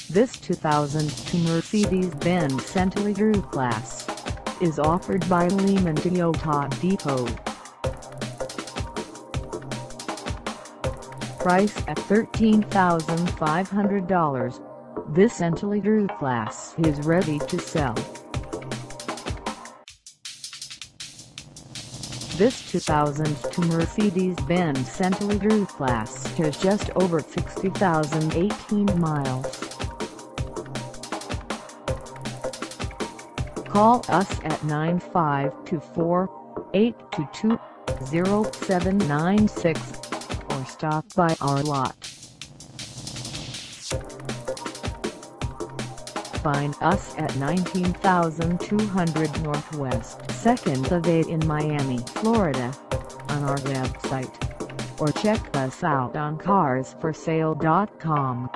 This 2002 Mercedes-Benz Centileger class is offered by Lehman Toyota Depot. Price at $13,500. This Centileger class is ready to sell. This 2002 Mercedes-Benz Centileger class has just over 60,018 miles. Call us at 952-4-822-0796 or stop by our lot. Find us at 19,200 Northwest 2nd Ave in Miami, Florida, on our website, or check us out on carsforsale.com.